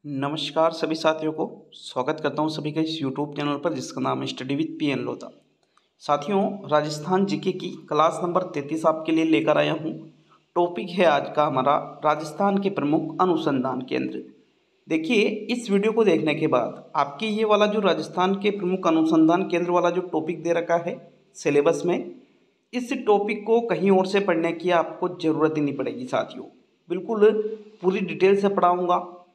नमस्कार सभी साथियों को स्वागत करता हूं सभी का इस यूट्यूब चैनल पर जिसका नाम है स्टडी विद पीएन लोधा। साथियों, राजस्थान जीके की क्लास नंबर 33 आपके लिए लेकर आया हूं। टॉपिक है आज का हमारा राजस्थान के प्रमुख अनुसंधान केंद्र। देखिए, इस वीडियो को देखने के बाद आपके ये वाला जो राजस्थान के प्रमुख अनुसंधान केंद्र वाला जो टॉपिक दे रखा है सिलेबस में, इस टॉपिक को कहीं और से पढ़ने की आपको ज़रूरत ही नहीं पड़ेगी साथियों। बिल्कुल पूरी डिटेल से पढ़ाऊँगा।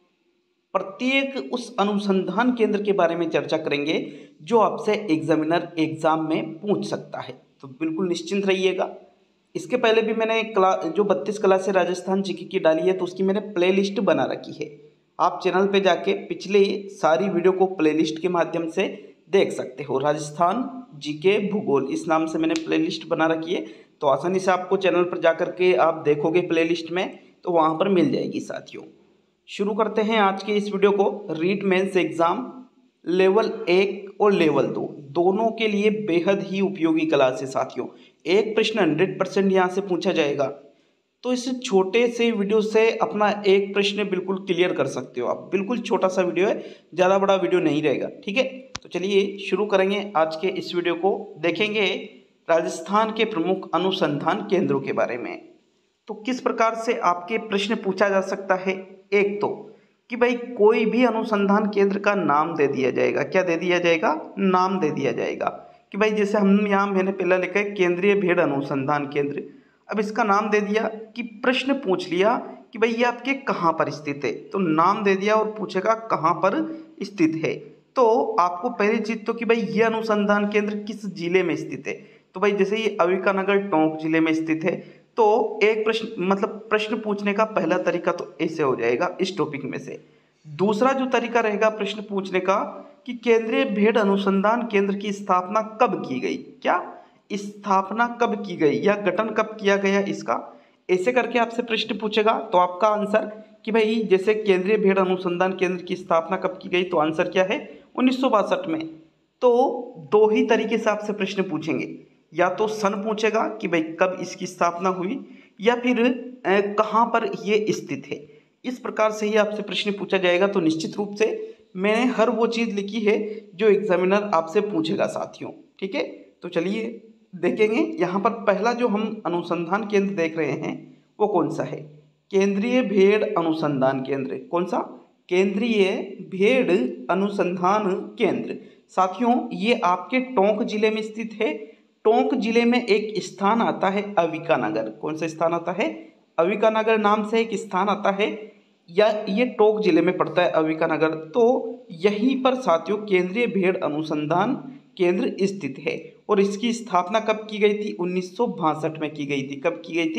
प्रत्येक उस अनुसंधान केंद्र के बारे में चर्चा करेंगे जो आपसे एग्जामिनर एग्जाम में पूछ सकता है, तो बिल्कुल निश्चिंत रहिएगा। इसके पहले भी मैंने जो 32 क्लासें राजस्थान जीके की डाली है तो उसकी मैंने प्लेलिस्ट बना रखी है। आप चैनल पे जाके पिछले सारी वीडियो को प्लेलिस्ट के माध्यम से देख सकते हो। राजस्थान जीके भूगोल इस नाम से मैंने प्लेलिस्ट बना रखी है, तो आसानी से आपको चैनल पर जा करके आप देखोगे प्लेलिस्ट में तो वहाँ पर मिल जाएगी साथियों। शुरू करते हैं आज के इस वीडियो को। रीट मेंस एग्जाम लेवल 1 और लेवल 2 दोनों के लिए बेहद ही उपयोगी क्लास है साथियों। एक प्रश्न 100% यहाँ से पूछा जाएगा, तो इस छोटे से वीडियो से अपना एक प्रश्न बिल्कुल क्लियर कर सकते हो आप। बिल्कुल छोटा सा वीडियो है, ज़्यादा बड़ा वीडियो नहीं रहेगा, ठीक है। तो चलिए शुरू करेंगे आज के इस वीडियो को। देखेंगे राजस्थान के प्रमुख अनुसंधान केंद्रों के बारे में। तो किस प्रकार से आपके प्रश्न पूछा जा सकता है। एक तो कि भाई कोई भी अनुसंधान केंद्र का नाम दे दिया जाएगा। क्या दे दिया जाएगा? नाम दे दिया जाएगा कि भाई जैसे हम यहाँ मैंने पहला लिखा है केंद्रीय भेड़ अनुसंधान केंद्र। अब इसका नाम दे दिया कि प्रश्न पूछ लिया कि भाई ये आपके कहाँ पर स्थित है, तो नाम दे दिया और पूछेगा कहाँ पर स्थित है। तो आपको पहली चीज तो कि भाई ये अनुसंधान केंद्र किस जिले में स्थित है, तो भाई जैसे ये अविकानगर टोंक जिले में स्थित है, तो एक प्रश्न मतलब प्रश्न पूछने का पहला तरीका तो ऐसे हो जाएगा इस टॉपिक में से। दूसरा जो तरीका रहेगा प्रश्न पूछने का कि केंद्रीय भेड़ अनुसंधान केंद्र की स्थापना कब की गई। क्या स्थापना कब की गई या गठन कब किया गया इसका, ऐसे करके आपसे प्रश्न पूछेगा। तो आपका आंसर कि भाई जैसे केंद्रीय भेड़ अनुसंधान केंद्र की स्थापना कब की गई, तो आंसर क्या है 1962 में। तो दो ही तरीके से आपसे प्रश्न पूछेंगे, या तो सन पूछेगा कि भाई कब इसकी स्थापना हुई, या फिर कहाँ पर ये स्थित है। इस प्रकार से ही आपसे प्रश्न पूछा जाएगा। तो निश्चित रूप से मैंने हर वो चीज़ लिखी है जो एग्जामिनर आपसे पूछेगा साथियों, ठीक है। तो चलिए देखेंगे यहाँ पर पहला जो हम अनुसंधान केंद्र देख रहे हैं वो कौन सा है। केंद्रीय भेड़ अनुसंधान केंद्र। कौन सा? केंद्रीय भेड़ अनुसंधान केंद्र। साथियों ये आपके टोंक जिले में स्थित है। टोंक जिले में एक स्थान आता है अविकानगर। कौन सा स्थान आता है? अविकानगर नाम से एक स्थान आता है, या ये टोंक जिले में पड़ता है अविकानगर। तो यहीं पर साथियों केंद्रीय भेड़ अनुसंधान केंद्र स्थित है। और इसकी स्थापना कब की गई थी? 1962 में की गई थी। कब की गई थी?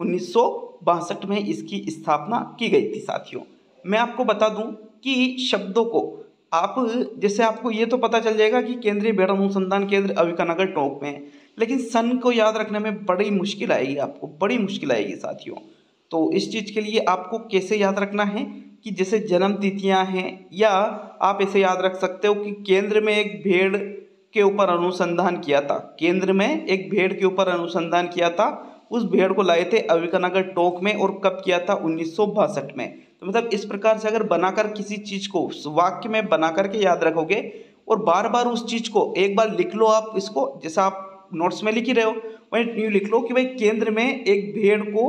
1962 में इसकी स्थापना की गई थी साथियों। मैं आपको बता दूं कि शब्दों को आप जैसे आपको ये तो पता चल जाएगा कि केंद्रीय भेड़ अनुसंधान केंद्र अविकानगर टोंक में है, लेकिन सन को याद रखने में बड़ी मुश्किल आएगी, आपको बड़ी मुश्किल आएगी साथियों। तो इस चीज़ के लिए आपको कैसे याद रखना है कि जैसे जन्म तिथियां हैं, या आप ऐसे याद रख सकते हो कि केंद्र में एक भेड़ के ऊपर अनुसंधान किया था। केंद्र में एक भेड़ के ऊपर अनुसंधान किया था, उस भेड़ को लाए थे अविकानगर टोंक में, और कब किया था? 1962 में। तो मतलब इस प्रकार से अगर बनाकर किसी चीज को वाक्य में बना करके याद रखोगे और बार बार उस चीज को एक बार लिख लो, आप इसको जैसे आप नोट्स में लिख ही रहे हो वही यूँ लिख लो कि भाई केंद्र में एक भेड़ को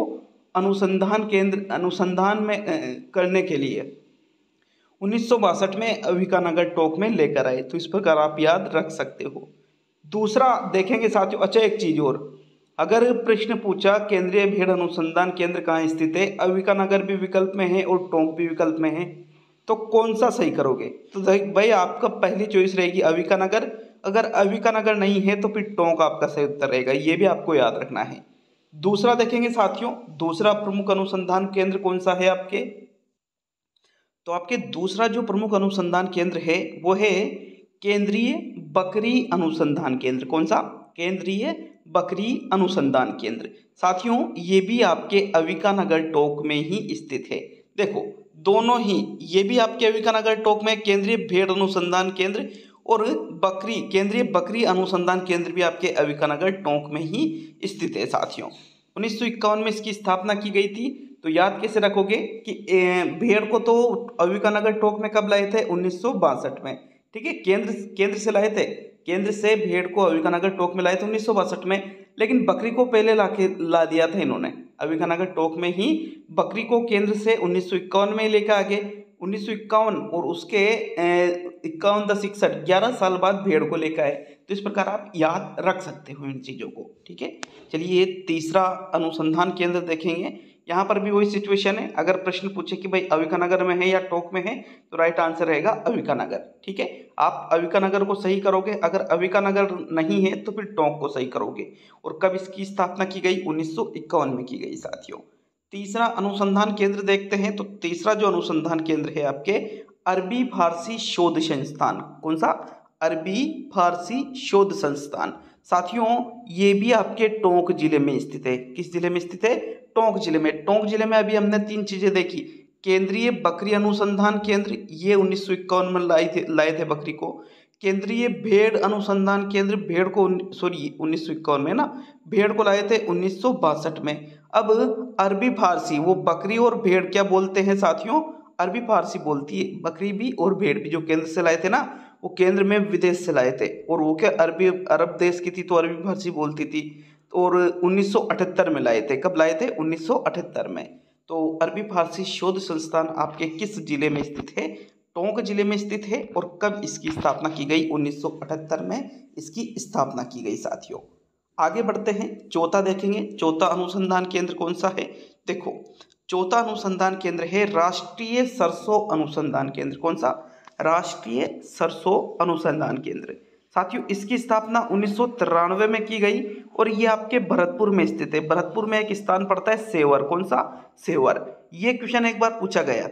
अनुसंधान में करने के लिए 1962 में अविकानगर टोंक में लेकर आए। तो इस प्रकार आप याद रख सकते हो। दूसरा देखेंगे साथियों, अच्छा एक चीज और, अगर प्रश्न पूछा केंद्रीय भेड़ अनुसंधान केंद्र कहाँ स्थित है, अविकानगर भी विकल्प में है और टोंक भी विकल्प में है, तो कौन सा सही करोगे? तो भाई आपका पहली चॉइस रहेगी अविकानगर। अगर अविकानगर नहीं है तो फिर टोंक आपका सही उत्तर रहेगा, ये भी आपको याद रखना है। दूसरा देखेंगे साथियों, दूसरा प्रमुख अनुसंधान केंद्र कौन सा है आपके, तो आपके दूसरा जो प्रमुख अनुसंधान केंद्र है वो है केंद्रीय बकरी अनुसंधान केंद्र। कौन सा? केंद्रीय बकरी अनुसंधान केंद्र। साथियों ये भी आपके अविकानगर टोंक में ही स्थित है। देखो दोनों ही, ये भी आपके अविकानगर टोंक में केंद्रीय भेड़ अनुसंधान केंद्र, और बकरी केंद्रीय बकरी अनुसंधान केंद्र भी आपके अविकानगर टोंक में ही स्थित है साथियों। 1951 में इसकी स्थापना की गई थी। तो याद कैसे रखोगे कि भेड़ को तो अविकानगर टोंक में कब लाए थे? 1962 में। ठीक है, केंद्र से लाए थे, केंद्र से भेड़ को अविकानगर टोंक में लाए थे 1962 में। लेकिन बकरी को पहले ला दिया था इन्होंने अविकानगर टोंक में ही। बकरी को केंद्र से 1951 में लेकर आ गए, 1951, और उसके 51-61 11 साल बाद भेड़ को लेकर आए। तो इस प्रकार आप याद रख सकते हो इन चीज़ों को। ठीक है, चलिए तीसरा अनुसंधान केंद्र देखेंगे। यहाँ पर भी वही सिचुएशन है, अगर प्रश्न पूछे कि भाई अविकानगर में है या टोंक में है, तो राइट आंसर रहेगा अविकानगर। ठीक है, आप अविकानगर को सही करोगे, अगर अविकानगर नहीं है तो फिर टोंक को सही करोगे। और कब इसकी स्थापना की गई? 1951 में की गई साथियों। तीसरा अनुसंधान केंद्र देखते हैं, तो तीसरा जो अनुसंधान केंद्र है आपके अरबी फारसी शोध संस्थान। कौन सा? अरबी फारसी शोध संस्थान। साथियों ये भी आपके टोंक जिले में स्थित है। किस जिले में स्थित है? टोंक जिले में। टोंक जिले में अभी हमने 3 चीजें देखी। केंद्रीय बकरी अनुसंधान केंद्र, ये 1951 में लाए थे बकरी को। केंद्रीय भेड़ अनुसंधान केंद्र, भेड़ को 1951 में ना, भेड़ को लाए थे 1962 में। अब अरबी फारसी, वो बकरी और भेड़ क्या बोलते हैं साथियों? अरबी फारसी बोलती है, बकरी भी और भेड़ भी जो केंद्र से लाए थे ना, वो केंद्र में विदेश से लाए थे। और वो क्या अरब देश की थी तो अरबी फारसी बोलती थी। और 1978 में लाए थे। कब लाए थे? 1978 में। तो अरबी फारसी शोध संस्थान आपके किस जिले में स्थित है? टोंक जिले में स्थित है। और कब इसकी स्थापना की गई? 1978 में इसकी स्थापना की गई साथियों। आगे बढ़ते हैं, चौथा देखेंगे। चौथा अनुसंधान केंद्र कौन सा है? देखो, चौथा अनुसंधान केंद्र है राष्ट्रीय सरसों अनुसंधान केंद्र। कौन सा? राष्ट्रीय सरसों अनुसंधान केंद्र। साथियों इसकी स्थापना 1993 में की गई और ये आपके भरतपुर में स्थित है। भरतपुर में एक स्थान पड़ता है सेवर। कौन सा? सेवर। ये क्वेश्चन एक बार पूछा गया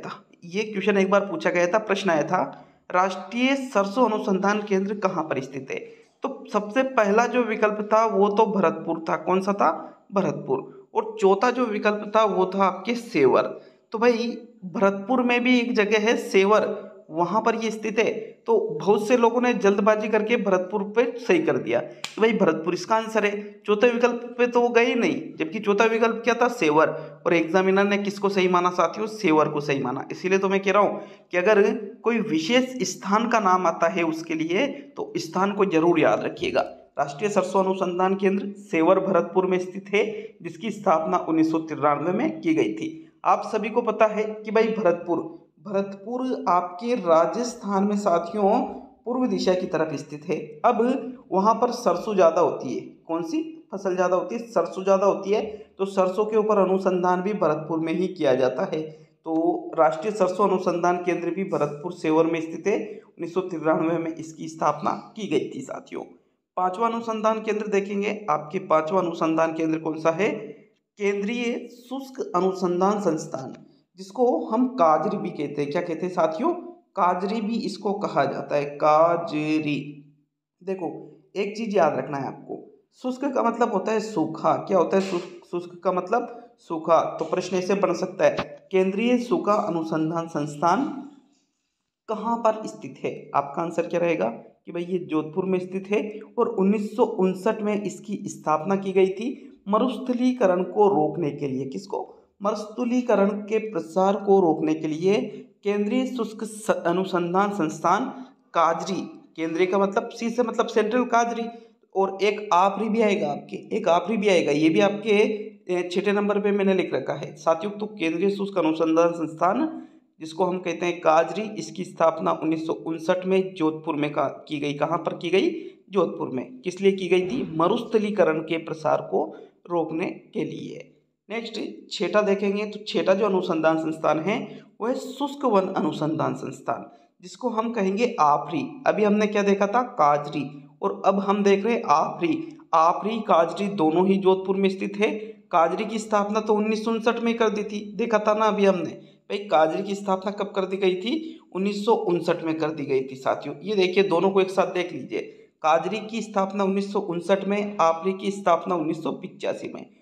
था, प्रश्न आया था, राष्ट्रीय सरसों अनुसंधान केंद्र कहाँ पर स्थित है? तो सबसे पहला जो विकल्प था वो तो भरतपुर था। कौन सा था? भरतपुर। और चौथा जो विकल्प था वो था आपके सेवर। तो भाई भरतपुर में भी एक जगह है सेवर, वहां पर ये स्थित है। तो बहुत से लोगों ने जल्दबाजी करके भरतपुर पे सही कर दिया कि भाई भरतपुर इसका आंसर है। चौथे विकल्प पे तो वो गए ही नहीं, जबकि चौथा विकल्प क्या था? सेवर। और एग्जामिनर ने किसको सही माना साथियों? सेवर को सही माना। इसीलिए तो मैं कह रहा हूँ कि अगर कोई विशेष स्थान का नाम आता है उसके लिए तो स्थान को जरूर याद रखिएगा। राष्ट्रीय सरसों अनुसंधान केंद्र सेवर भरतपुर में स्थित है, जिसकी स्थापना 1993 में की गई थी। आप सभी को पता है कि भाई भरतपुर आपके राजस्थान में साथियों पूर्व दिशा की तरफ स्थित है। अब वहां पर सरसों ज्यादा होती है। कौन सी फसल ज्यादा होती है? सरसों ज्यादा होती है। तो सरसों के ऊपर अनुसंधान भी भरतपुर में ही किया जाता है। तो राष्ट्रीय सरसों अनुसंधान केंद्र भी भरतपुर सेवर में स्थित है। 1993 में इसकी स्थापना की गई थी साथियों। पांचवा अनुसंधान केंद्र देखेंगे। आपके पांचवा अनुसंधान केंद्र कौन सा है? केंद्रीय शुष्क अनुसंधान संस्थान, जिसको हम काजरी भी कहते हैं। क्या कहते हैं साथियों? काजरी भी इसको कहा जाता है, काजरी। देखो एक चीज याद रखना है आपको, शुष्क का मतलब होता है सूखा। क्या होता है? शुष्क का मतलब सूखा। तो प्रश्न ऐसे बन सकता है, केंद्रीय सूखा अनुसंधान संस्थान कहाँ पर स्थित है? आपका आंसर क्या रहेगा कि भाई ये जोधपुर में स्थित है। और 1959 में इसकी स्थापना की गई थी मरुस्थलीकरण को रोकने के लिए। किसको? मरुस्थलीकरण के प्रसार को रोकने के लिए केंद्रीय शुष्क अनुसंधान संस्थान काजरी। केंद्रीय का मतलब सी से मतलब सेंट्रल काजरी। और एक आखिरी भी आएगा आपके, ये भी आपके 6 नंबर पे मैंने लिख रखा है साथियों। तो केंद्रीय शुष्क अनुसंधान संस्थान जिसको हम कहते हैं काजरी, इसकी स्थापना 1959 में जोधपुर में की गई। कहाँ पर की गई? जोधपुर में। किस लिए की गई थी? मरुस्थलीकरण के प्रसार को रोकने के लिए। नेक्स्ट छठा देखेंगे, तो छठा जो अनुसंधान संस्थान है वो है शुष्क वन अनुसंधान संस्थान, जिसको हम कहेंगे आफरी। अभी हमने क्या देखा था? काजरी। और अब हम देख रहे हैं आफरी काजरी दोनों ही जोधपुर में स्थित है। काजरी की स्थापना तो 1959 में कर दी थी, देखा था ना अभी हमने। भाई काजरी की स्थापना कब कर दी गई थी? 1959 में कर दी गई थी साथियों। ये देखिए दोनों को एक साथ देख लीजिए, काजरी की स्थापना 1959 में, आफरी की स्थापना 1985 में।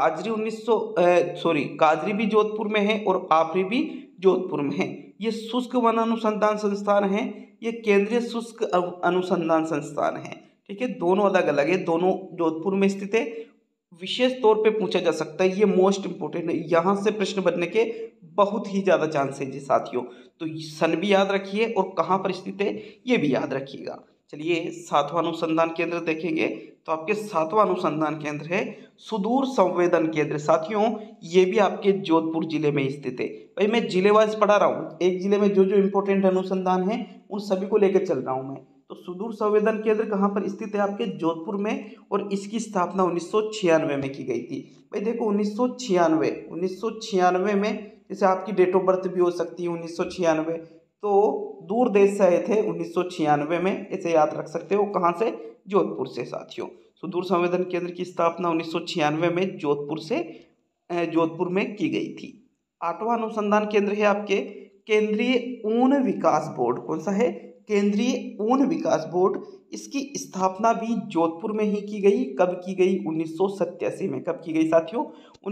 काजरी भी जोधपुर में है और आफरी भी जोधपुर में है। ये शुष्क वन अनुसंधान संस्थान है, ये केंद्रीय शुष्क अनुसंधान संस्थान है। ठीक है, दोनों अलग अलग है, दोनों जोधपुर में स्थित है। विशेष तौर पे पूछा जा सकता है, ये मोस्ट इंपोर्टेंट है, यहाँ से प्रश्न बनने के बहुत ही ज़्यादा चांसेज है साथियों। तो सन भी याद रखिए और कहाँ पर स्थित है ये भी याद रखिएगा। चलिए सातवां अनुसंधान केंद्र देखेंगे, तो आपके सातवां अनुसंधान केंद्र है सुदूर संवेदन केंद्र। साथियों ये भी आपके जोधपुर जिले में स्थित है। भाई मैं जिले वाइज पढ़ा रहा हूँ, एक जिले में जो जो इंपॉर्टेंट अनुसंधान है उन सभी को लेकर चल रहा हूँ मैं। तो सुदूर संवेदन केंद्र कहाँ पर स्थित है, आपके जोधपुर में, और इसकी स्थापना 1996 में की गई थी। भाई देखो 1996 में, जैसे आपकी डेट ऑफ बर्थ भी हो सकती है 1996, तो दूर देश से आए थे 1996 में, इसे याद रख सकते हो। कहाँ से, जोधपुर से साथियों। सुदूर संवेदन केंद्र की स्थापना 1996 में जोधपुर में की गई थी। आठवां अनुसंधान केंद्र है आपके केंद्रीय ऊन विकास बोर्ड। कौन सा है, केंद्रीय ऊन विकास बोर्ड। इसकी स्थापना भी जोधपुर में ही की गई। कब की गई, 1987 में। कब की गई साथियों,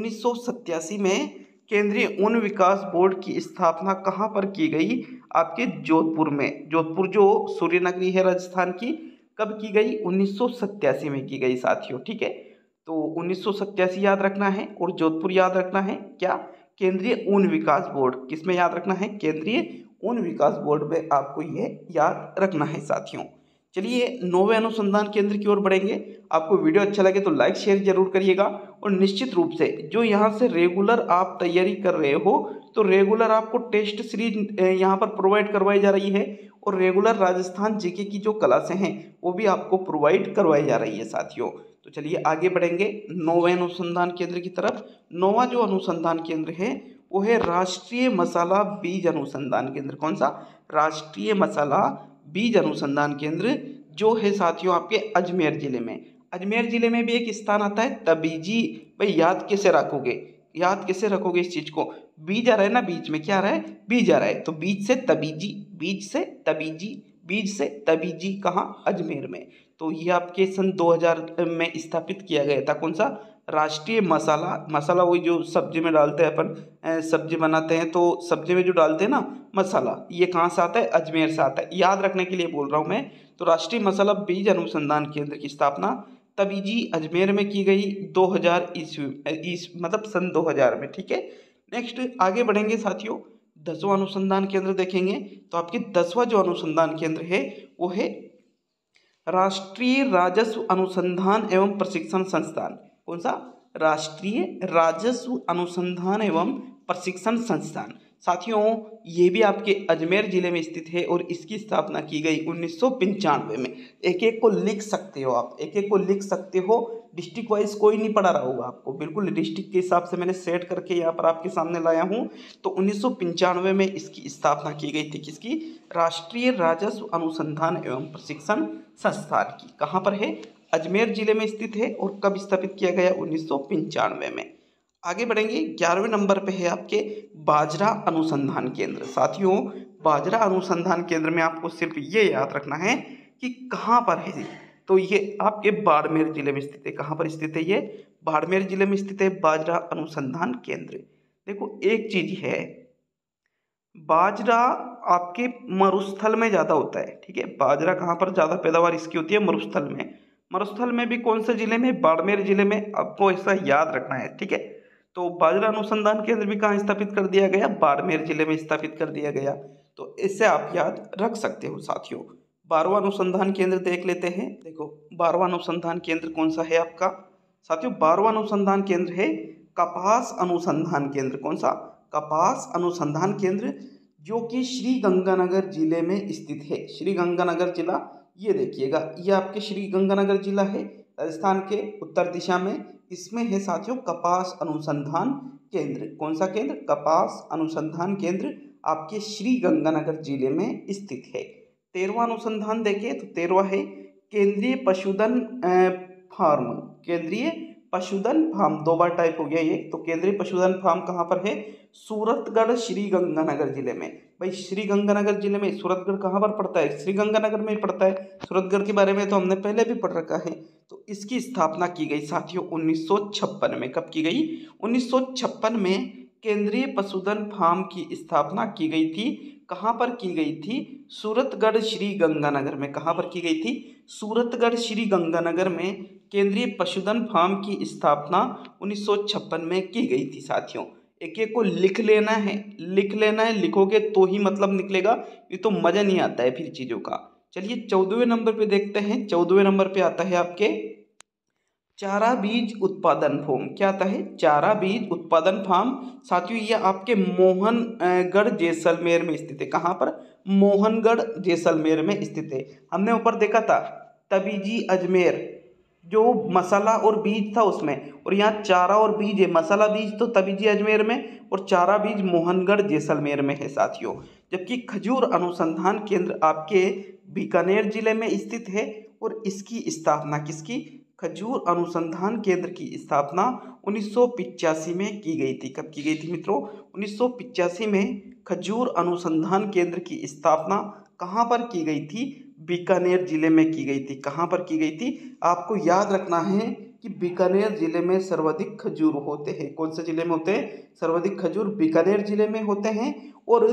1987 में केंद्रीय ऊन विकास बोर्ड की स्थापना कहाँ पर की गई, आपके जोधपुर में। जोधपुर जो सूर्यनगरी है राजस्थान की, कब की गई, 1987 में की गई साथियों। ठीक है, तो 1987 याद रखना है और जोधपुर याद रखना है। क्या, केंद्रीय ऊन विकास बोर्ड, किसमें याद रखना है, केंद्रीय ऊन विकास बोर्ड में आपको ये याद रखना है साथियों। चलिए 9वें अनुसंधान केंद्र की ओर बढ़ेंगे। आपको वीडियो अच्छा लगे तो लाइक शेयर जरूर करिएगा, और निश्चित रूप से जो यहाँ से रेगुलर आप तैयारी कर रहे हो, तो रेगुलर आपको टेस्ट सीरीज यहाँ पर प्रोवाइड करवाई जा रही है, और रेगुलर राजस्थान जीके की जो क्लासें हैं वो भी आपको प्रोवाइड करवाई जा रही है साथियों। तो चलिए आगे बढ़ेंगे 9वें अनुसंधान केंद्र की तरफ। 9वां जो अनुसंधान केंद्र है वो है राष्ट्रीय मसाला बीज अनुसंधान केंद्र। कौन सा, राष्ट्रीय मसाला बीज अनुसंधान केंद्र, जो है साथियों आपके अजमेर जिले में। अजमेर जिले में भी एक स्थान आता है तबीजी। भाई याद कैसे रखोगे, याद कैसे रखोगे इस चीज को, बीज आ रहा है ना, बीच में क्या आ रहा है, बीज आ रहा है, तो बीज से तबीजी, बीज से तबीजी, बीज से तबीजी, कहाँ, अजमेर में। तो ये आपके सन 2000 में स्थापित किया गया था। कौन सा, राष्ट्रीय मसाला वही जो सब्जी में डालते हैं अपन, सब्जी बनाते हैं तो सब्जी में जो डालते हैं ना मसाला, ये कहाँ से आता है, अजमेर से आता है। याद रखने के लिए बोल रहा हूँ मैं। तो राष्ट्रीय मसाला बीज अनुसंधान केंद्र की स्थापना तबीजी अजमेर में की गई 2000 ईस्वी मतलब सन 2000 में। ठीक है, नेक्स्ट आगे बढ़ेंगे साथियों। 10वां अनुसंधान केंद्र देखेंगे, तो आपके 10वां जो अनुसंधान केंद्र है वो है राष्ट्रीय राजस्व अनुसंधान एवं प्रशिक्षण संस्थान। कौन सा, राष्ट्रीय राजस्व अनुसंधान एवं प्रशिक्षण संस्थान। साथियों ये भी आपके अजमेर जिले में स्थित है, और इसकी स्थापना की गई 1995 में। एक एक को लिख सकते हो आप, एक एक को लिख सकते हो। डिस्ट्रिक्ट वाइज कोई नहीं पढ़ा रहा होगा आपको, बिल्कुल डिस्ट्रिक्ट के हिसाब से मैंने सेट करके यहाँ पर आपके सामने लाया हूँ। तो 1995 में इसकी स्थापना की गई थी, किसकी, राष्ट्रीय राजस्व अनुसंधान एवं प्रशिक्षण संस्थान की। कहाँ पर है, अजमेर जिले में स्थित है, और कब स्थापित किया गया, 1995 में। आगे बढ़ेंगे, 11वें नंबर पे है आपके बाजरा अनुसंधान केंद्र। साथियों बाजरा अनुसंधान केंद्र में आपको सिर्फ ये याद रखना है कि कहाँ पर है, तो ये आपके बाड़मेर जिले में स्थित है। कहाँ पर स्थित है, ये बाड़मेर जिले में स्थित है बाजरा अनुसंधान केंद्र। देखो एक चीज है, बाजरा आपके मरुस्थल में ज़्यादा होता है। ठीक है, बाजरा कहाँ पर ज़्यादा पैदावार इसकी होती है, मरुस्थल में। मरुस्थल में भी कौन से जिले में, बाड़मेर जिले में, आपको ऐसा याद रखना है। ठीक है, तो बाजरा अनुसंधान केंद्र भी कहाँ स्थापित कर दिया गया, बाड़मेर जिले में स्थापित कर दिया गया। तो इससे आप याद रख सकते हो साथियों। 12वां अनुसंधान केंद्र देख लेते हैं। देखो 12वां अनुसंधान केंद्र कौन सा है आपका, साथियों 12वां अनुसंधान केंद्र है कपास अनुसंधान केंद्र। कौन सा, कपास अनुसंधान केंद्र, जो कि श्री गंगानगर जिले में स्थित है। श्री गंगानगर जिला, ये देखिएगा, ये आपके श्री गंगानगर जिला है राजस्थान के उत्तर दिशा में। इसमें है साथियों कपास अनुसंधान केंद्र। कौन सा केंद्र, कपास अनुसंधान केंद्र, आपके श्री गंगानगर जिले में स्थित है। 13वां अनुसंधान देखें तो 13वां है केंद्रीय पशुधन फार्म। केंद्रीय पशुधन फार्म, दो बार टाइप हो गया ये। तो केंद्रीय पशुधन फार्म कहाँ पर है, सूरतगढ़ श्री गंगानगर जिले में। भाई श्री गंगानगर जिले में, सूरतगढ़ कहाँ पर पड़ता है, श्री गंगानगर में ही पड़ता है। सूरतगढ़ के बारे में तो हमने पहले भी पढ़ रखा है। तो इसकी स्थापना की गई साथियों 1956 में। कब की गई, 1956 में केंद्रीय पशुधन फार्म की स्थापना की गई थी। कहाँ पर की गई थी, सूरतगढ़ श्री गंगानगर में। कहाँ पर की गई थी, सूरतगढ़ श्री गंगानगर में केंद्रीय पशुधन फार्म की स्थापना 1956 में की गई थी साथियों। एक एक को लिख लेना है, लिखोगे तो ही मतलब निकलेगा, ये तो मजा नहीं आता है फिर चीजों का। चलिए 14वें नंबर पे देखते हैं। 14वें नंबर पे आता है आपके चारा बीज उत्पादन फार्म। क्या आता है? चारा बीज उत्पादन फार्म। साथियों ये आपके मोहनगढ़ जैसलमेर में स्थित है। कहाँ पर? मोहनगढ़ जैसलमेर में स्थित है। हमने ऊपर देखा था तबीजी अजमेर, जो मसाला और बीज था उसमें, और यहाँ चारा और बीज है। मसाला बीज तो तबीजी अजमेर में और चारा बीज मोहनगढ़ जैसलमेर में है साथियों। जबकि खजूर अनुसंधान केंद्र आपके बीकानेर जिले में स्थित है और इसकी स्थापना किसकी? खजूर अनुसंधान केंद्र की स्थापना 1985 में की गई थी। कब की गई थी मित्रों? 1985 में खजूर अनुसंधान केंद्र की स्थापना कहाँ पर की गई थी? बीकानेर जिले में की गई थी। कहाँ पर की गई थी? आपको याद रखना है कि बीकानेर जिले में सर्वाधिक खजूर होते हैं। कौन से जिले में होते हैं? सर्वाधिक खजूर बीकानेर जिले में होते हैं। और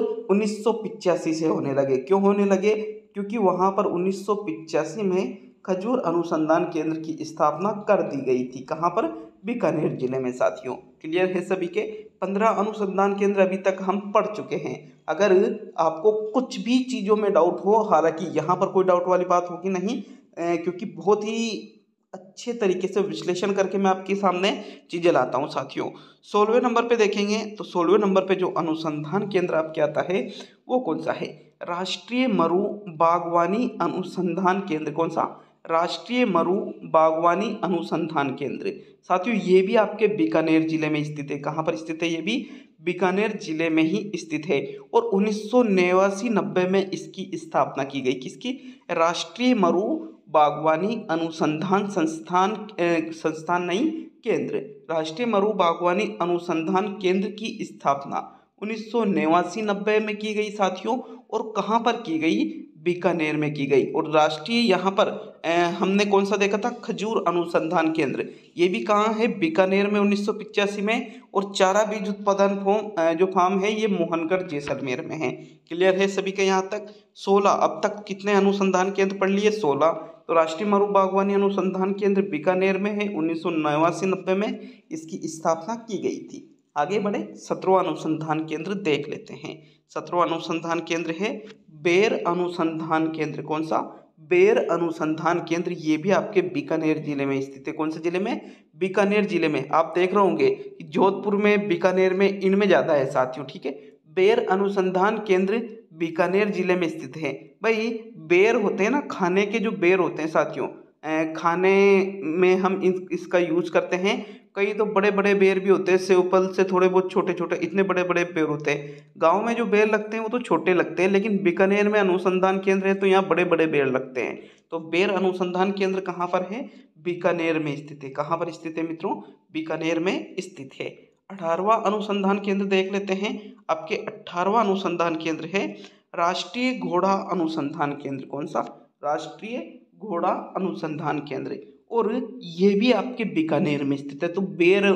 1985 से होने लगे। क्यों होने लगे? क्योंकि वहाँ पर 1985 में खजूर अनुसंधान केंद्र की स्थापना कर दी गई थी। कहाँ पर? बीकानेर जिले में साथियों। क्लियर है सभी के? 15 अनुसंधान केंद्र अभी तक हम पढ़ चुके हैं। अगर आपको कुछ भी चीज़ों में डाउट हो, हालांकि यहाँ पर कोई डाउट वाली बात होगी नहीं, क्योंकि बहुत ही अच्छे तरीके से विश्लेषण करके मैं आपके सामने चीज़ें लाता हूँ साथियों। 16वें नंबर पे देखेंगे तो 16वें नंबर पे जो अनुसंधान केंद्र आपके आता है वो कौन सा है? राष्ट्रीय मरु बागवानी अनुसंधान केंद्र। कौन सा? राष्ट्रीय मरु बागवानी अनुसंधान केंद्र। साथियों ये भी आपके बीकानेर जिले में स्थित है। कहाँ पर स्थित है? ये भी बीकानेर जिले में ही स्थित है। और 1989-90 में इसकी स्थापना की गई। किसकी? राष्ट्रीय मरु बागवानी अनुसंधान संस्थान नहीं, केंद्र। राष्ट्रीय मरु बागवानी अनुसंधान केंद्र की स्थापना 1989-90 में की गई साथियों। और कहाँ पर की गई? बीकानेर में की गई। और राष्ट्रीय यहाँ पर हमने कौन सा देखा था? खजूर अनुसंधान केंद्र। ये भी कहाँ है? बीकानेर में 1985 में। और चारा बीज उत्पादन फार्म है ये मोहनगढ़ जैसलमेर में है। क्लियर है सभी के यहाँ तक? 16। अब तक कितने अनुसंधान केंद्र पढ़ लिए? 16। तो राष्ट्रीय मरु बागवानी अनुसंधान केंद्र बीकानेर में है। 1989-90 में इसकी स्थापना की गई थी। आगे बढ़े, 17वां अनुसंधान केंद्र देख लेते हैं। 17वां अनुसंधान केंद्र है बेर अनुसंधान केंद्र। कौन सा? बेर अनुसंधान केंद्र। ये भी आपके बीकानेर जिले में स्थित है। कौन से जिले में? बीकानेर जिले में। आप देख रहे होंगे कि जोधपुर में, बीकानेर में, इनमें ज़्यादा है साथियों। ठीक है, बेर अनुसंधान केंद्र बीकानेर जिले में स्थित है। भाई बेर होते हैं ना, खाने के जो बेर होते हैं साथियों, खाने में हम इसका यूज करते हैं। कई तो बड़े बड़े बेर भी होते हैं, सेवफल से थोड़े बहुत छोटे छोटे, इतने बड़े बड़े बेर होते हैं। गांव में जो बेर लगते हैं वो तो छोटे लगते हैं, लेकिन बीकानेर में अनुसंधान केंद्र है तो यहाँ बड़े बड़े बेर लगते हैं। तो बेर अनुसंधान केंद्र कहाँ पर है? बीकानेर में स्थित है। कहाँ पर स्थित है मित्रों? बीकानेर में स्थित है। 18वां अनुसंधान केंद्र देख लेते हैं। आपके 18वां अनुसंधान केंद्र है राष्ट्रीय घोड़ा अनुसंधान केंद्र। कौन सा? राष्ट्रीय घोड़ा अनुसंधान केंद्र। और ये भी आपके बीकानेर में स्थित है। तो बेर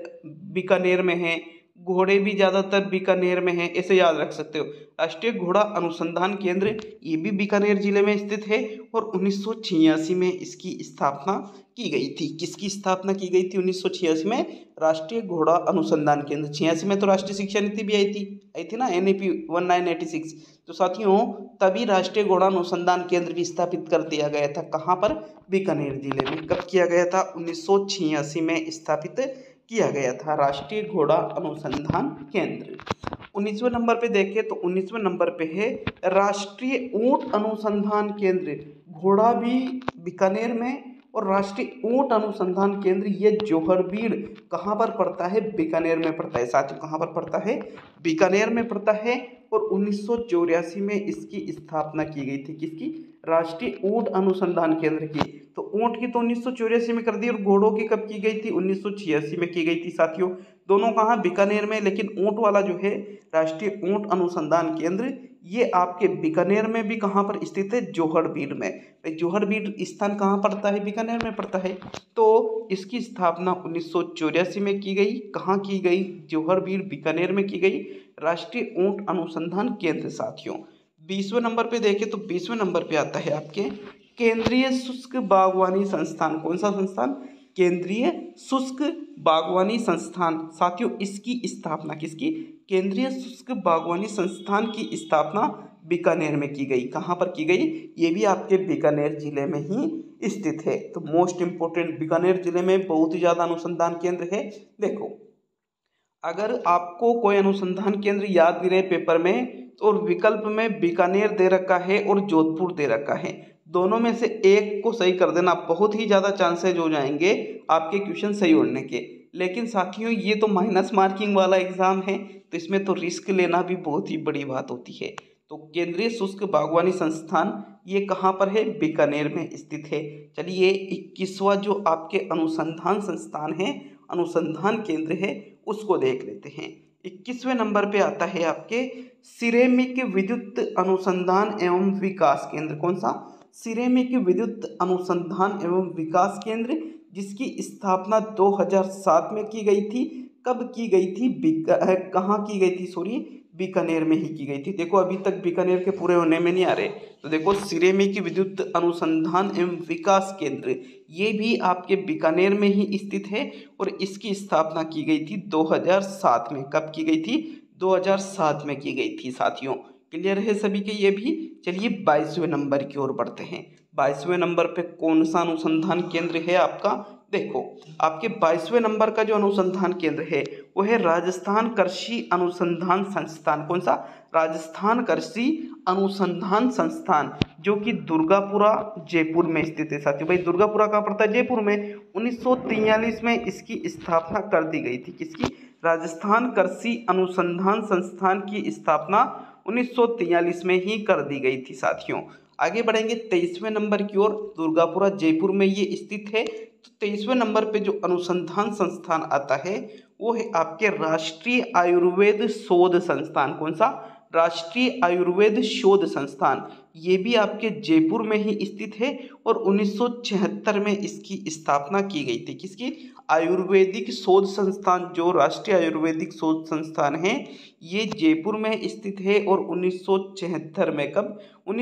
बीकानेर में है, घोड़े भी ज़्यादातर बीकानेर में है, ऐसे याद रख सकते हो। राष्ट्रीय घोड़ा अनुसंधान केंद्र ये भी बीकानेर जिले में स्थित है। और 1986 में इसकी स्थापना की गई थी। किसकी स्थापना की गई थी 1986 में? राष्ट्रीय घोड़ा अनुसंधान केंद्र। 86 में तो राष्ट्रीय शिक्षा नीति भी आई थी ना, NEP 1986। तो साथियों तभी राष्ट्रीय घोड़ा अनुसंधान केंद्र भी स्थापित कर दिया गया था। कहाँ पर? बीकानेर जिले में। कब किया गया था? 1986 में स्थापित किया गया था राष्ट्रीय घोड़ा अनुसंधान केंद्र। 19वें नंबर पे देखें तो 19वें नंबर पे है राष्ट्रीय ऊंट अनुसंधान केंद्र। घोड़ा भी बीकानेर में और राष्ट्रीय ऊंट अनुसंधान केंद्र ये जोहड़बीड़ कहाँ पर पड़ता है? बीकानेर में पड़ता है साथियों। कहाँ पर पड़ता है? बीकानेर में पड़ता है। और 1984 में इसकी स्थापना की गई थी। किसकी? राष्ट्रीय ऊंट अनुसंधान केंद्र की। तो ऊंट की तो 1984 में कर दी, और घोड़ों की कब की गई थी? 1986 में की गई थी साथियों। दोनों कहाँ? बीकानेर में। लेकिन ऊंट वाला जो है राष्ट्रीय ऊंट अनुसंधान केंद्र ये आपके बीकानेर में भी कहाँ पर स्थित है? जोहड़बीड़ में। जोहड़बीड़ स्थान कहाँ पड़ता है? बीकानेर में पड़ता है। तो इसकी स्थापना 1984 में की गई। कहाँ की गई? जोहड़बीड़ बीकानेर में की गई, राष्ट्रीय ऊंट अनुसंधान केंद्र साथियों। 20वें नंबर पे देखें तो 20वें नंबर पे आता है आपके केंद्रीय शुष्क बागवानी संस्थान। कौन सा संस्थान? केंद्रीय शुष्क बागवानी संस्थान। साथियों इसकी स्थापना किसकी? केंद्रीय शुष्क बागवानी संस्थान की स्थापना बीकानेर में की गई। कहाँ पर की गई? ये भी आपके बीकानेर जिले में ही स्थित है। तो मोस्ट इंपोर्टेंट, बीकानेर जिले में बहुत ही ज़्यादा अनुसंधान केंद्र है। देखो, अगर आपको कोई अनुसंधान केंद्र याद भी रहे पेपर में, तो विकल्प में बीकानेर दे रखा है और जोधपुर दे रखा है, दोनों में से एक को सही कर देना, बहुत ही ज़्यादा चांसेज हो जाएंगे आपके क्वेश्चन सही होने के। लेकिन साथियों ये तो माइनस मार्किंग वाला एग्जाम है, तो इसमें तो रिस्क लेना भी बहुत ही बड़ी बात होती है। तो केंद्रीय शुष्क बागवानी संस्थान ये कहाँ पर है? बीकानेर में स्थित है। चलिए 21वां जो आपके अनुसंधान संस्थान है, अनुसंधान केंद्र है, उसको देख लेते हैं। 21वें नंबर पे आता है आपके सिरेमिक विद्युत अनुसंधान एवं विकास केंद्र। कौन सा? सिरेमिक विद्युत अनुसंधान एवं विकास केंद्र, जिसकी स्थापना 2007 में की गई थी। कब की गई थी? कहाँ की गई थी? सॉरी, बीकानेर में ही की गई थी। देखो अभी तक बीकानेर के पूरे होने में नहीं आ रहे, तो देखो सिरेमिक विद्युत अनुसंधान एवं विकास केंद्र ये भी आपके बीकानेर में ही स्थित है और इसकी स्थापना की गई थी 2007 में। कब की गई थी? 2007 में की गई थी। साथियों क्लियर है सभी के ये भी? चलिए 22वें नंबर की ओर बढ़ते हैं। 22वें नंबर पे कौन सा अनुसंधान केंद्र है आपका? देखो आपके 22वें नंबर का जो अनुसंधान केंद्र है वो है राजस्थान कृषि अनुसंधान संस्थान। कौन सा? राजस्थान कृषि अनुसंधान संस्थान, जो कि दुर्गापुरा जयपुर में स्थित है। साथियों भाई दुर्गापुरा कहाँ पड़ता है? जयपुर में। 1943 में इसकी स्थापना कर दी गई थी। किसकी? राजस्थान कृषि अनुसंधान संस्थान की स्थापना 1943 में ही कर दी गई थी। साथियों आगे बढ़ेंगे 23वें नंबर की ओर। दुर्गापुरा जयपुर में ये स्थित है। तो 23वें नंबर पे जो अनुसंधान संस्थान आता है वो है आपके राष्ट्रीय आयुर्वेद शोध संस्थान। कौन सा? राष्ट्रीय आयुर्वेद शोध संस्थान। ये भी आपके जयपुर में ही स्थित है और 1976 में इसकी स्थापना की गई थी। किसकी? आयुर्वेदिक शोध संस्थान, जो राष्ट्रीय आयुर्वेदिक शोध संस्थान है ये जयपुर में स्थित है और 1976 में। कब?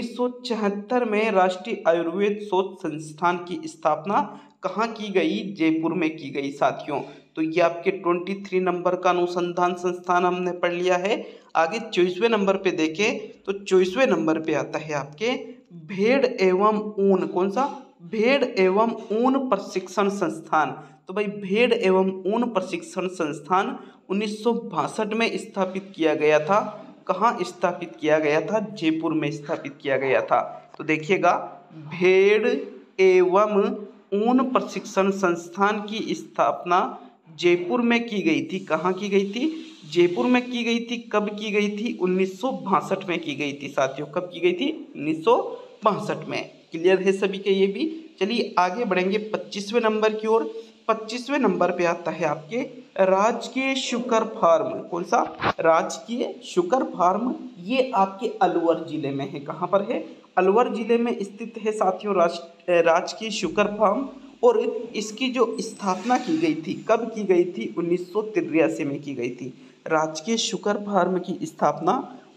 1976 में राष्ट्रीय आयुर्वेद शोध संस्थान की स्थापना कहाँ की गई? जयपुर में की गई। साथियों तो ये आपके 23 नंबर का अनुसंधान संस्थान हमने पढ़ लिया है। आगे 24वें नंबर पे देखें तो 24वें नंबर पे आता है आपके भेड़ एवं ऊन। कौन सा? भेड़ एवं ऊन प्रशिक्षण संस्थान। तो भाई भेड़ एवं ऊन प्रशिक्षण संस्थान 1962 में स्थापित किया गया था। कहाँ स्थापित किया गया था? जयपुर में स्थापित किया गया था। तो देखिएगा भेड़ एवं ऊन प्रशिक्षण संस्थान की स्थापना जयपुर में की गई थी। कहाँ की गई थी? जयपुर में की गई थी। कब की गई थी? 1962 में की गई थी। साथियों कब की गई थी? 1962 में। क्लियर है सभी के ये भी? चलिए आगे बढ़ेंगे 25वें नंबर की ओर। 25वें नंबर पे आता है आपके राजकीय शुकर फार्म। कौन सा? राजकीय शुकर फार्म। ये आपके अलवर जिले में है। कहाँ पर है? अलवर जिले में स्थित है साथियों राजकीय शुकर फार्म। और इसकी जो स्थापना की गई थी, कब की गई थी? 1983 में की गई थी। राजकीय शुकर फार्म की स्थापना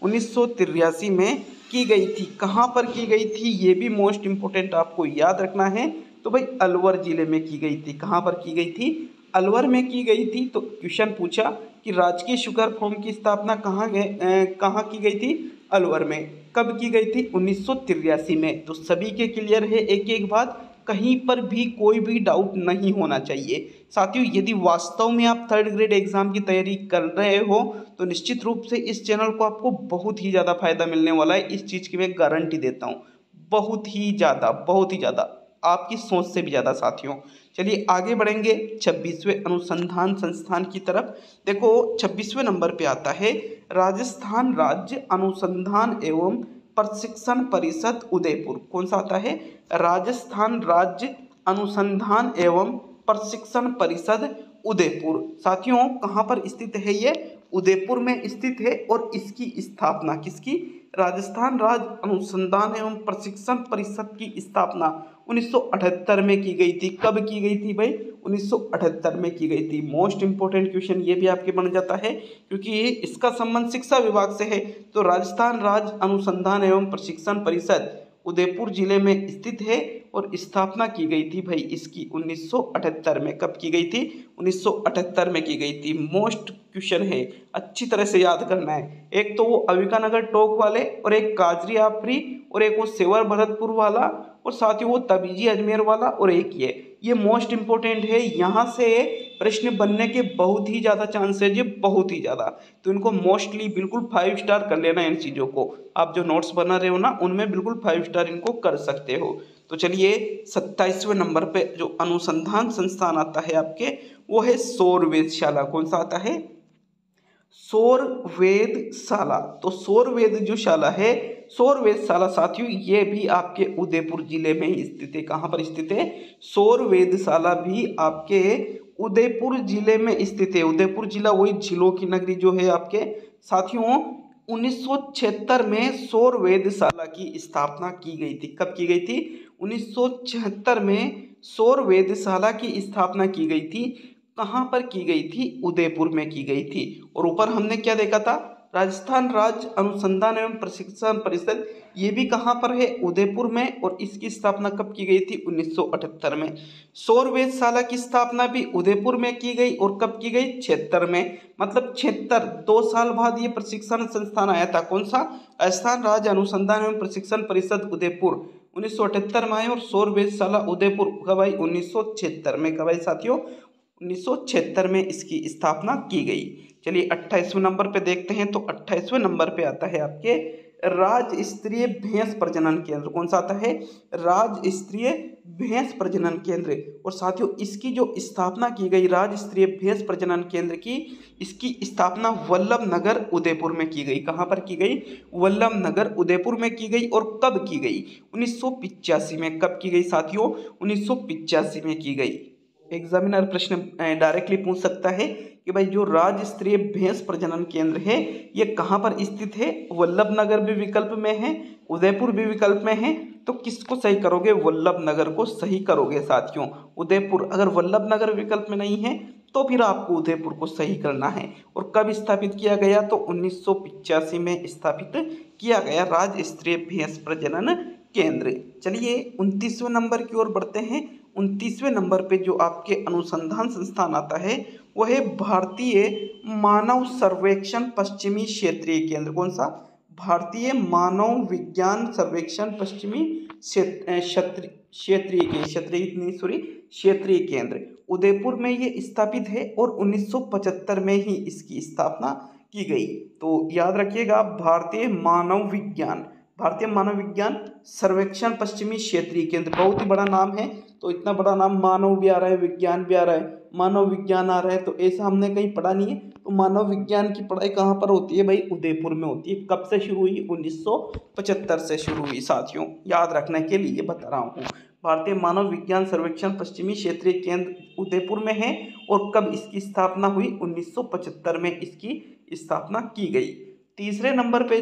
1983 में की गई थी। कहाँ पर की गई थी? ये भी मोस्ट इम्पोर्टेंट आपको याद रखना है। तो भाई अलवर जिले में की गई थी। कहाँ पर की गई थी? अलवर में की गई थी। तो क्वेश्चन पूछा कि राजकीय शुगर फार्म की स्थापना कहाँ की गई थी? अलवर में। कब की गई थी? 1983 में। तो सभी के क्लियर है एक एक बात, कहीं पर भी कोई भी डाउट नहीं होना चाहिए। साथियों यदि वास्तव में आप 3rd ग्रेड एग्जाम की तैयारी कर रहे हो तो निश्चित रूप से इस चैनल को आपको बहुत ही ज़्यादा फायदा मिलने वाला है। इस चीज़ की मैं गारंटी देता हूँ, बहुत ही ज़्यादा, आपकी सोच से भी ज़्यादा। साथियों चलिए आगे बढ़ेंगे 26वें अनुसंधान संस्थान की तरफ। देखो 26वें नंबर पे आता है राजस्थान राज्य अनुसंधान एवं प्रशिक्षण परिषद उदयपुर। कौन सा आता है? राजस्थान राज्य अनुसंधान एवं प्रशिक्षण परिषद उदयपुर। साथियों कहाँ पर स्थित है? ये उदयपुर में स्थित है। और इसकी स्थापना किसकी? राजस्थान राज्य अनुसंधान एवं प्रशिक्षण परिषद की स्थापना 1978 में की गई थी। कब की गई थी भाई? 1978 में की गई थी। मोस्ट इंपोर्टेंट क्वेश्चन ये भी आपके बन जाता है क्योंकि इसका संबंध शिक्षा विभाग से है। तो राजस्थान राज्य अनुसंधान एवं प्रशिक्षण परिषद उदयपुर जिले में स्थित है और स्थापना की गई थी भाई इसकी 1978 में। कब की गई थी? 1978 में की गई थी। मोस्ट क्वेश्चन है, अच्छी तरह से याद करना है। एक तो वो अविकानगर टोक वाले, और एक काजरी आफरी, और एक वो सेवर भरतपुर वाला, और साथ ही वो तबीजी अजमेर वाला, और एक ये मोस्ट इंपॉर्टेंट है। यहाँ से प्रश्न बनने के बहुत ही ज़्यादा चांसेज है, बहुत ही ज़्यादा। तो इनको मोस्टली बिल्कुल 5 स्टार कर लेना। इन चीज़ों को आप जो नोट्स बना रहे हो ना, उनमें बिल्कुल 5 स्टार इनको कर सकते हो। तो चलिए 27वें नंबर पे जो अनुसंधान संस्थान आता है आपके, वो है सौर वेधशाला। कौन सा आता है? सौर वेधशाला। तो सौर वेद जो शाला है, सौर वेधशाला साथियों, ये भी आपके उदयपुर जिले में ही स्थित है। कहाँ पर स्थित है? सौर वेधशाला भी आपके उदयपुर जिले में स्थित है। उदयपुर जिला वही झीलों की नगरी जो है आपके साथियों। 1976 में सौर वेधशाला की स्थापना की गई थी। कब की गई थी? 1976 में सौर वेधशाला की स्थापना की गई थी। कहाँ पर की गई थी? उदयपुर में की गई थी। और ऊपर हमने क्या देखा था? राजस्थान राज्य अनुसंधान एवं प्रशिक्षण परिषद, ये भी कहाँ पर है? उदयपुर में। और इसकी स्थापना कब की गई थी? 1978 में। सौर वेधशाला की स्थापना भी उदयपुर में की गई, और कब की गई? 76 में। मतलब 76, 2 साल बाद ये प्रशिक्षण संस्थान आया था। कौन सा? राजस्थान राज्य अनुसंधान एवं प्रशिक्षण परिषद उदयपुर 1978 में आए, और सौर वेधशाला उदयपुर कब आई? 1976 में। कब आई साथियों? 1976 में इसकी स्थापना की गई। चलिए 28वें नंबर पे देखते हैं। तो 28वें नंबर पे आता है आपके राज्य स्तरीय भैंस प्रजनन केंद्र। कौन सा आता है? राज्य स्तरीय भैंस प्रजनन केंद्र। और साथियों इसकी जो स्थापना की गई राज्य स्तरीय भैंस प्रजनन केंद्र की, इसकी स्थापना वल्लभ नगर उदयपुर में की गई। कहाँ पर की गई? वल्लभ नगर उदयपुर में की गई। और कब की गई? 1985 में। कब की गई साथियों? 1985 में की गई। एग्जामिनर प्रश्न डायरेक्टली पूछ सकता है कि भाई जो राज्य स्तरीय भैंस प्रजनन केंद्र है, ये कहाँ पर स्थित है? वल्लभ नगर भी विकल्प में है, उदयपुर भी विकल्प में है। तो किसको सही करोगे? वल्लभ नगर को सही करोगे साथियों। उदयपुर, अगर वल्लभ नगर विकल्प में नहीं है तो फिर आपको उदयपुर को सही करना है। और कब स्थापित किया गया? तो 1985 में स्थापित किया गया राज्य स्तरीय भैंस प्रजनन केंद्र। चलिए 29वें नंबर की ओर बढ़ते हैं। 29वें नंबर पे जो आपके अनुसंधान संस्थान आता है, वह है भारतीय मानव सर्वेक्षण पश्चिमी क्षेत्रीय केंद्र। कौन सा? भारतीय मानव विज्ञान सर्वेक्षण पश्चिमी क्षेत्रीय केंद्र उदयपुर में ये स्थापित है, और 1975 में ही इसकी स्थापना की गई। तो याद रखिएगा, भारतीय मानव विज्ञान सर्वेक्षण पश्चिमी क्षेत्रीय केंद्र, बहुत ही बड़ा नाम है। तो इतना बड़ा नाम, मानव भी आ रहा है, विज्ञान भी आ रहा है, मानव विज्ञान आ रहा है, तो ऐसा हमने कहीं पढ़ा नहीं है। तो मानव विज्ञान की पढ़ाई कहाँ पर होती है भाई? उदयपुर में होती है। कब से शुरू हुई? 1975 से शुरू हुई साथियों, याद रखने के लिए बता रहा हूँ। भारतीय मानव विज्ञान सर्वेक्षण पश्चिमी क्षेत्रीय केंद्र उदयपुर में है। और कब इसकी स्थापना हुई? 1975 में इसकी स्थापना की गई। तीसवें नंबर पे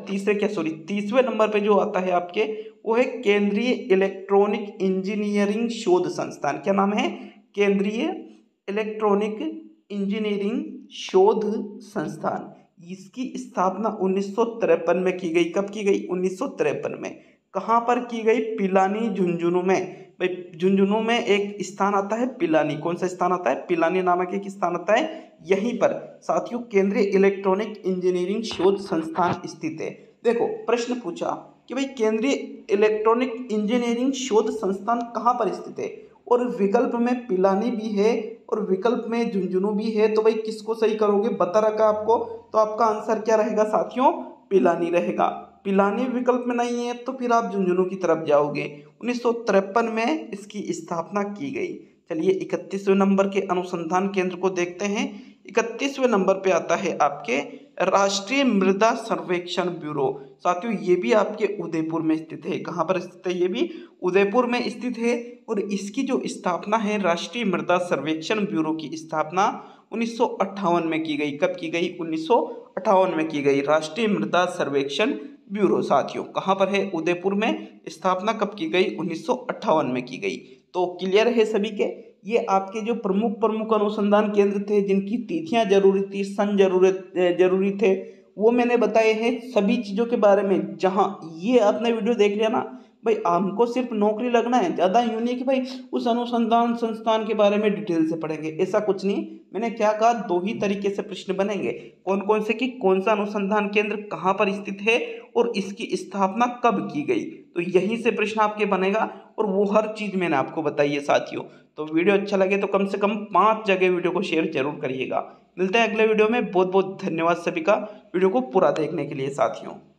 जो आता है आपके, वो है केंद्रीय इलेक्ट्रॉनिक इंजीनियरिंग शोध संस्थान। क्या नाम है? केंद्रीय इलेक्ट्रॉनिक इंजीनियरिंग शोध संस्थान। इसकी स्थापना 1953 में की गई। कब की गई? 1953 में। कहाँ पर की गई? पिलानी, झुंझुनू में। भाई झुंझुनू में एक स्थान आता है पिलानी। कौन सा स्थान आता है? पिलानी नामक एक स्थान आता है। यहीं पर साथियों केंद्रीय इलेक्ट्रॉनिक इंजीनियरिंग शोध संस्थान स्थित है। देखो प्रश्न पूछा कि भाई केंद्रीय इलेक्ट्रॉनिक इंजीनियरिंग शोध संस्थान कहाँ पर स्थित है, और विकल्प में पिलानी भी है और विकल्प में झुंझुनू भी है। तो भाई किसको सही करोगे? बता रखा आपको। तो आपका आंसर क्या रहेगा साथियों? पिलानी रहेगा। पिलानी विकल्प में नहीं है तो फिर आप झुंझुनू की तरफ जाओगे। 1953 में इसकी स्थापना की गई। चलिए 31वें नंबर के अनुसंधान केंद्र को देखते हैं। 31वें नंबर पे आता है आपके राष्ट्रीय मृदा सर्वेक्षण ब्यूरो। साथियों ये भी आपके उदयपुर में स्थित है। कहाँ पर स्थित है? ये भी उदयपुर में स्थित है। और इसकी जो स्थापना है, राष्ट्रीय मृदा सर्वेक्षण ब्यूरो की स्थापना 1958 में की गई। कब की गई? 1958 में की गई। राष्ट्रीय मृदा सर्वेक्षण ब्यूरो साथियों कहाँ पर है? उदयपुर में। स्थापना कब की गई? 1958 में की गई। तो क्लियर है सभी के? ये आपके जो प्रमुख अनुसंधान केंद्र थे, जिनकी तिथियां जरूरी थी, सन जरूरी थे, वो मैंने बताए हैं। सभी चीज़ों के बारे में जहाँ ये आपने वीडियो देख लिया ना, भाई हमको सिर्फ नौकरी लगना है, ज़्यादा यूँ नहीं कि भाई उस अनुसंधान संस्थान के बारे में डिटेल से पढ़ेंगे, ऐसा कुछ नहीं। मैंने क्या कहा, दो ही तरीके से प्रश्न बनेंगे। कौन कौन से कि कौन सा अनुसंधान केंद्र कहाँ पर स्थित है और इसकी स्थापना कब की गई, तो यहीं से प्रश्न आपके बनेगा। और वो हर चीज़ मैंने आपको बताई है साथियों। तो वीडियो अच्छा लगे तो कम से कम 5 जगह वीडियो को शेयर जरूर करिएगा। मिलते हैं अगले वीडियो में। बहुत बहुत धन्यवाद सभी का वीडियो को पूरा देखने के लिए साथियों।